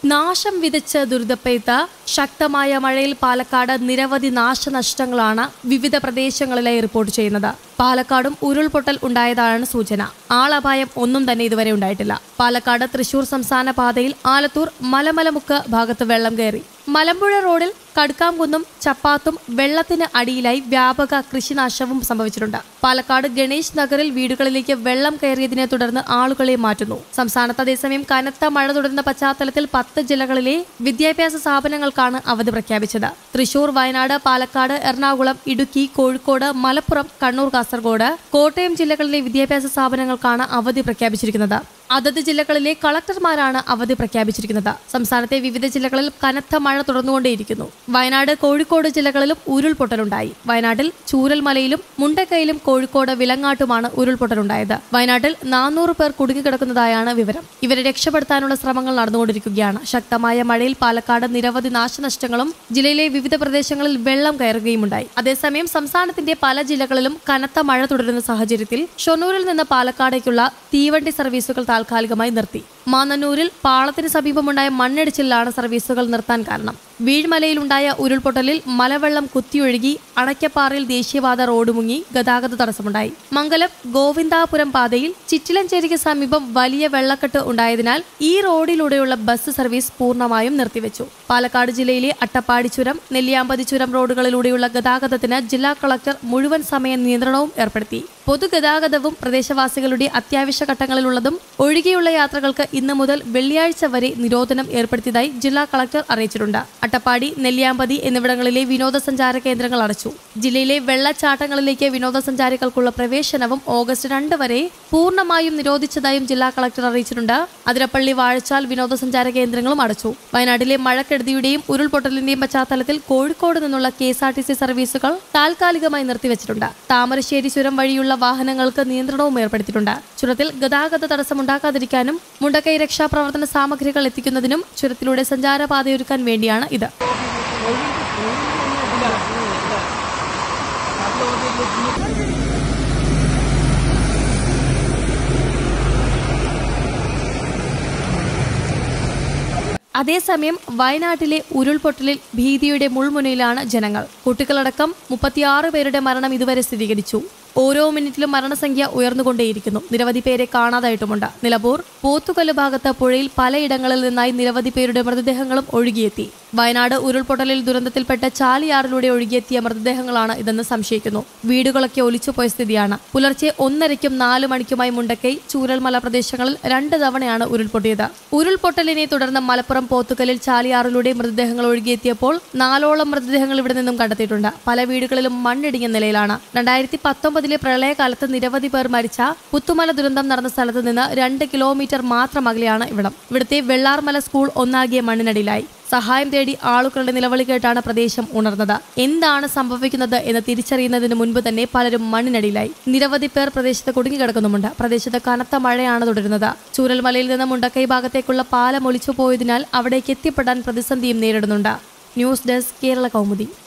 നാശം വിതച്ച ദുരിതപ്പെയ്ത്ത് ശക്തമായ മഴയിൽ പാലക്കാട് നിരവധി നാശനഷ്ടങ്ങളാണ് വിവിധ പ്രദേശങ്ങളിലായി റിപ്പോർട്ട് ചെയ്യുന്നത്. പാലക്കാടും ഉരുൾപൊട്ടൽ ഉണ്ടായതാണ് സൂചന. ആളപായം ഒന്നും തന്നെ ഇതുവരെ ഉണ്ടായിട്ടില്ല. പാലക്കാട് തൃശൂർ സംസ്ഥാന പാതയിൽ ആലത്തൂർ മലമലമുക്ക് ഭാഗത്ത് വെള്ളം കയറി. മലമ്പുഴ റോഡിൽ കടുക്കാംകുന്നും ചപ്പാത്തും വെള്ളത്തിന് അടിയിലായി വ്യാപക കൃഷിനാശവും സംഭവിച്ചിട്ടുണ്ട്. പാലക്കാട് ഗണേശ് നഗറിൽ വീടുകളിലേക്ക് വെള്ളം കയറിയതിനെ തുടർന്ന് ആളുകളെ മാറ്റുന്നു. സംസ്ഥാനത്ത് അതേസമയം കനത്ത മഴ തുടരുന്ന പശ്ചാത്തലത്തിൽ 10 ജില്ലകളിലെ വിദ്യാഭ്യാസ സ്ഥാപനങ്ങൾക്കാണ് അവധി പ്രഖ്യാപിച്ചത്. തൃശൂർ, വയനാട്, പാലക്കാട്, എറണാകുളം, ഇടുക്കി, കോഴിക്കോട്, മലപ്പുറം, കണ്ണൂർ, കാസർഗോഡ്, കോട്ടയം ജില്ലകളിലെ വിദ്യാഭ്യാസ സ്ഥാപനങ്ങൾക്കാണ് അവധി പ്രഖ്യാപിച്ചിരിക്കുന്നത്. അതത് ജില്ലകളിലെ കളക്ടർമാരാണ് അവധി പ്രഖ്യാപിച്ചിരിക്കുന്നത്. സംസ്ഥാനത്തെ വിവിധ ജില്ലകളിൽ കനത്ത മഴ തുടർന്നുകൊണ്ടേയിരിക്കുന്നു. വയനാട്, കോഴിക്കോട് ജില്ലകളിലും ഉരുൾപൊട്ടലുണ്ടായി. വയനാട്ടിൽ ചൂരൽമലയിലും മുണ്ടക്കയിലും കോഴിക്കോട് വിലങ്ങാട്ടുമാണ് ഉരുൾപൊട്ടലുണ്ടായത്. വയനാട്ടിൽ 400 പേർ കുടുങ്ങിക്കിടക്കുന്നതായാണ് വിവരം. ഇവരെ രക്ഷപ്പെടുത്താനുള്ള ശ്രമങ്ങൾ നടന്നുകൊണ്ടിരിക്കുകയാണ്. ശക്തമായ മഴയിൽ പാലക്കാട് നിരവധി നാശനഷ്ടങ്ങളും ജില്ലയിലെ വിവിധ പ്രദേശങ്ങളിൽ വെള്ളം കയറുകയുമുണ്ടായി. അതേസമയം സംസ്ഥാനത്തിന്റെ പല ജില്ലകളിലും കനത്ത മഴ തുടരുന്ന സാഹചര്യത്തിൽ ഷൊർണൂരിൽ നിന്ന് പാലക്കാടേക്കുള്ള തീവണ്ടി സർവീസുകൾ താൽക്കാലികമായി നിർത്തി. മാന്നന്നൂരിൽ പാളത്തിന് സമീപമുണ്ടായ മണ്ണിടിച്ചിലാണ് സർവീസുകൾ നിർത്താൻ കാരണം. വീഴ്മലയിലുണ്ടായ ഉരുൾപൊട്ടലിൽ മലവെള്ളം കുത്തിയൊഴുകി അണയ്ക്കപ്പാറയിൽ ദേശീയപാത റോഡ് മുങ്ങി ഗതാഗത തടസ്സമുണ്ടായി. മംഗലം ഗോവിന്ദാപുരം പാതയിൽ ചിറ്റിലഞ്ചേരിക്ക് സമീപം വലിയ വെള്ളക്കെട്ട് ഉണ്ടായതിനാൽ ഈ റോഡിലൂടെയുള്ള ബസ് സർവീസ് പൂർണ്ണമായും നിർത്തിവെച്ചു. പാലക്കാട് ജില്ലയിലെ അട്ടപ്പാടി ചുരം, നെല്ലിയാമ്പതി ചുരം റോഡുകളിലൂടെയുള്ള ഗതാഗതത്തിന് ജില്ലാ കളക്ടർ മുഴുവൻ സമയ നിയന്ത്രണവും ഏർപ്പെടുത്തി. പൊതുഗതാഗതവും പ്രദേശവാസികളുടെ അത്യാവശ്യ ഘട്ടങ്ങളിലുള്ളതും ഒഴികെയുള്ള യാത്രകൾക്ക് ഇന്ന് മുതൽ വെള്ളിയാഴ്ച വരെ നിരോധനം ഏർപ്പെടുത്തിയതായി ജില്ലാ കളക്ടർ അറിയിച്ചിട്ടുണ്ട്. അട്ടപ്പാടി, നെല്ലിയാമ്പതി എന്നിവിടങ്ങളിലെ വിനോദസഞ്ചാര കേന്ദ്രങ്ങൾ അടച്ചു. ജില്ലയിലെ വെള്ളച്ചാട്ടങ്ങളിലേക്ക് വിനോദസഞ്ചാരികൾക്കുള്ള പ്രവേശനവും ഓഗസ്റ്റ് 2 വരെ പൂർണ്ണമായും നിരോധിച്ചതായും ജില്ലാ കളക്ടർ അറിയിച്ചിട്ടുണ്ട്. അതിരപ്പള്ളി, വാഴച്ചാൽ വിനോദസഞ്ചാര കേന്ദ്രങ്ങളും അടച്ചു. വയനാട്ടിലെ മഴക്കെടുതിയുടെയും ഉരുൾപൊട്ടലിന്റെയും പശ്ചാത്തലത്തിൽ കോഴിക്കോട് നിന്നുള്ള KSRTC സർവീസുകൾ താൽക്കാലികമായി നിർത്തിവച്ചിട്ടുണ്ട്. താമരശ്ശേരി ചുരം വഴിയുള്ള വാഹനങ്ങൾക്ക് നിയന്ത്രണവും ഏർപ്പെടുത്തിയിട്ടുണ്ട്. ചുരത്തിൽ ഗതാഗത തടസ്സമുണ്ടാക്കാതിരിക്കാനും മുണ്ടക്കൈ രക്ഷാപ്രവർത്തന സാമഗ്രികൾ എത്തിക്കുന്നതിനും ചുരത്തിലൂടെ സഞ്ചാരപാതയൊരുക്കാൻ വേണ്ടിയാണ് ഇത്. അതേസമയം വയനാട്ടിലെ ഉരുൾപൊട്ടലിൽ ഭീതിയുടെ മുൾമുനയിലാണ് ജനങ്ങൾ. കുട്ടികളടക്കം 36 പേരുടെ മരണം ഇതുവരെ സ്ഥിരീകരിച്ചു. ഓരോ മിനിറ്റിലും മരണസംഖ്യ ഉയർന്നുകൊണ്ടേയിരിക്കുന്നു. നിരവധി പേരെ കാണാതായിട്ടുമുണ്ട്. നിലമ്പൂർ, പോത്തുകല്ല് ഭാഗത്ത് പുഴയിൽ പലയിടങ്ങളിൽ നിന്നായി നിരവധി പേരുടെ മൃതദേഹങ്ങളും ഒഴുകിയെത്തി. വയനാട് ഉരുൾപൊട്ടലിൽ ദുരന്തത്തിൽപ്പെട്ട ചാലിയാറിലൂടെ ഒഴുകിയെത്തിയ മൃതദേഹങ്ങളാണ് ഇതെന്ന് സംശയിക്കുന്നു. വീടുകളൊക്കെ ഒലിച്ചുപോയ സ്ഥിതിയാണ്. പുലർച്ചെ 1:30ക്കും 4 മണിക്കുമായി മുണ്ടക്കൈ, ചൂരൽമല പ്രദേശങ്ങളിൽ 2 തവണയാണ് ഉരുൾപൊട്ടിയത്. ഉരുൾപൊട്ടലിനെ തുടർന്ന് മലപ്പുറം പോത്തുകല്ലിൽ ചാലിയാറിലൂടെ മൃതദേഹങ്ങൾ ഒഴുകിയെത്തിയപ്പോൾ 4ഓളം മൃതദേഹങ്ങൾ ഇവിടെ നിന്നും കണ്ടെത്തിയിട്ടുണ്ട്. പല വീടുകളിലും മണ്ണിടിഞ്ഞ നിലയിലാണ്. 2019 പ്രളയകാലത്ത് നിരവധി പേർ മരിച്ച പുത്തുമല ദുരന്തം നടന്ന സ്ഥലത്ത് നിന്ന് 2 കിലോമീറ്റർ മാത്രം അകലെയാണ് ഇവിടം. ഇവിടുത്തെ വെള്ളാർമല സ്കൂൾ ഒന്നാകിയ മണ്ണിനടിയിലായി. സഹായം തേടി ആളുകളുടെ നിലവിളി കേട്ടാണ് പ്രദേശം ഉണർന്നത്. എന്താണ് സംഭവിക്കുന്നത് എന്ന് തിരിച്ചറിയുന്നതിന് മുൻപ് തന്നെ പലരും മണ്ണിനടിയിലായി. നിരവധി പേർ പ്രദേശത്ത് കുടുങ്ങിക്കിടക്കുന്നുമുണ്ട്. പ്രദേശത്ത് കനത്ത മഴയാണ് തുടരുന്നത്. ചൂരൽമലയിൽ നിന്ന് മുണ്ടക്കൈ ഭാഗത്തേക്കുള്ള പാലം ഒലിച്ചുപോയതിനാൽ അവിടേക്ക് എത്തിപ്പെടാൻ പ്രതിസന്ധിയും നേരിടുന്നുണ്ട്. News desk, Kerala Kaumudi.